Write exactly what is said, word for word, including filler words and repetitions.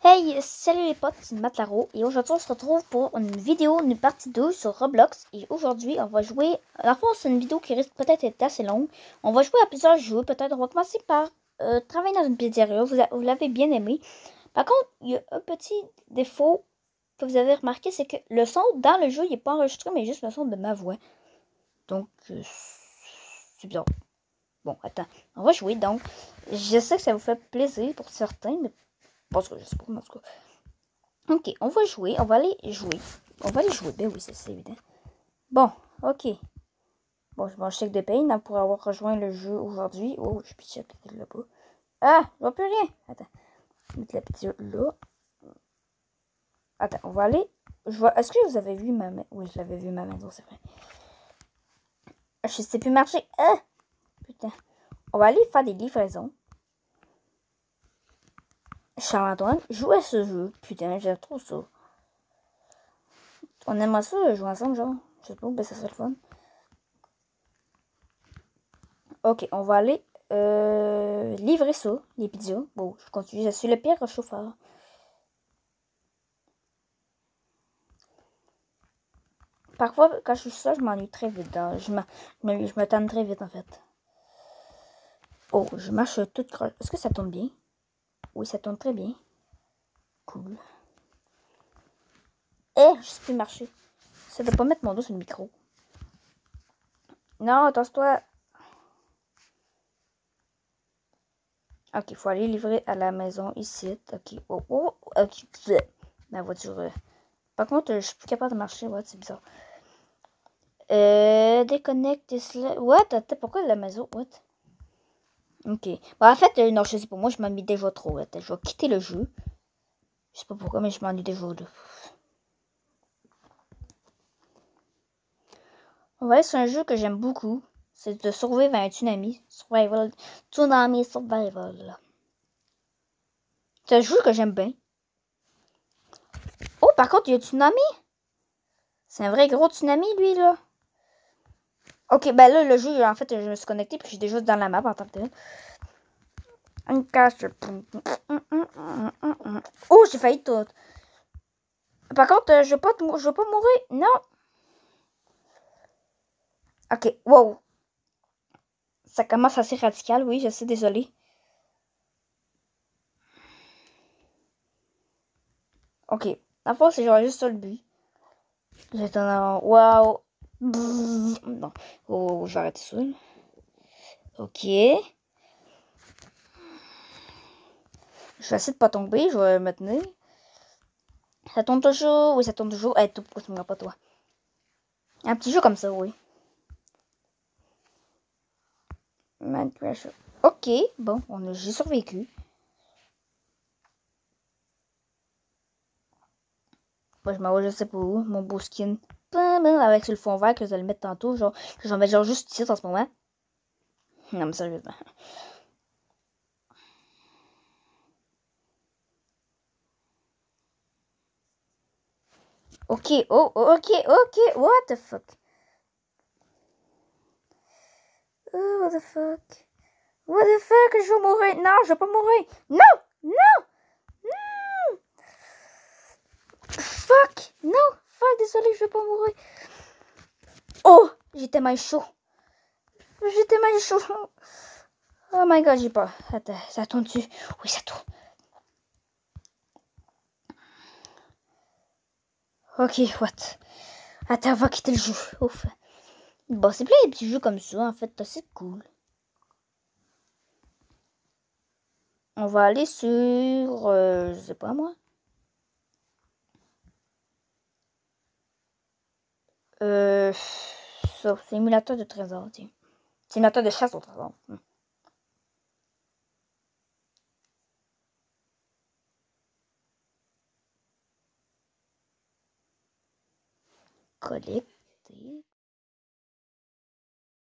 Hey, salut les potes, c'est Matlaro et aujourd'hui on se retrouve pour une vidéo, une partie deux sur Roblox. Et aujourd'hui on va jouer, à la fois c'est une vidéo qui risque peut-être d'être assez longue. On va jouer à plusieurs jeux, peut-être on va commencer par euh, travailler dans une pizzeria, vous, vous l'avez bien aimé. Par contre, il y a un petit défaut que vous avez remarqué, c'est que le son dans le jeu il n'est pas enregistré mais juste le son de ma voix. Donc euh, c'est bizarre. Bon, attends, on va jouer donc. Je sais que ça vous fait plaisir pour certains, mais parce que je sais pas, en tout cas. Ok, on va jouer, on va aller jouer. On va aller jouer, ben oui, c'est évident. Bon, ok. Bon, je mange chèque de paye hein, pour avoir rejoint le jeu aujourd'hui. Oh, je pitche peut-être là-bas. Ah, je vois plus rien. Attends, je vais mettre la petite là. Attends, on va aller. Je vois. Est-ce que vous avez vu ma maison? Oui, je l'avais vu ma maison, c'est vrai. Je sais plus marcher. Ah, putain. On va aller faire des livraisons. Charles-Antoine joue à ce jeu. Putain, j'aime trop ça. On aimerait ça jouer ensemble, genre. Je sais pas, ben ça serait le fun. Ok, on va aller euh, livrer ça, les pizzas. Bon, je continue, je suis le pire chauffeur. Parfois, quand je suis seule, je m'ennuie très vite. Hein. Je, me, je me tanne très vite, en fait. Oh, je marche toute croche. Est-ce que ça tourne bien? Oui, ça tourne très bien. Cool. Eh, je sais plus marcher. Ça doit pas mettre mon dos sur le micro. Non, attention-toi. Ok, il faut aller livrer à la maison ici. Ok, oh, oh, ok. Ma voiture. Par contre, je suis plus capable de marcher. Ouais, c'est bizarre. Euh, déconnecte cela. What? Attends, pourquoi la maison? What? Ok. Bon, en fait, euh, non, je sais pas. Moi, je m'ennuie déjà trop. Attends, je vais quitter le jeu. Je sais pas pourquoi, mais je m'ennuie déjà. Là. On va aller sur un jeu que j'aime beaucoup. C'est de survivre à un tsunami. Survival. Tsunami Survival. C'est un jeu que j'aime bien. Oh, par contre, il y a un tsunami. C'est un vrai gros tsunami, lui, là. Ok, ben là, le jeu, en fait, je me suis connecté puis je suis déjà dans la map en tant que tel. Une cache. Oh, j'ai failli tout. Par contre, je veux pas, je veux pas mourir. Non. Ok, wow. Ça commence assez radical, oui, je sais, désolé. Ok, à fois, c'est genre juste ça le but. J'étais en... Wow. Non. Oh, je vais arrêter ça. Ok. Je vais essayer de pas tomber, je vais me tenir. Ça tourne toujours, oui, ça tourne toujours. Eh, hey, pourquoi tu me regardes pas, toi? Un petit jeu comme ça, oui. Ok, bon, on a, j'ai survécu. Moi, je m'en vais, je sais pas où, mon beau skin. Avec le fond vert que vous allez mettre tantôt, genre, j'en mets genre juste ici en ce moment. Non, mais sérieusement. Ok, oh, ok, ok, what the fuck? Oh, what the fuck? What the fuck, je vais mourir. Non, je vais pas mourir. Non, non, non. Fuck, non, fuck, désolé, je vais pas mourir. Oh, j'étais mal chaud. J'étais mal chaud. Oh my god, j'ai pas. Attends, ça tourne dessus. Oui, ça tourne. Ok, what? Attends, on va quitter le jeu. Ouf. Bon, c'est plein de petits jeux comme ça, en fait, c'est cool. On va aller sur... Euh, je sais pas, moi. Euh... Ça, simulateur de trésor, tiens. Simulateur de chasse au trésor. Hmm. Collecter.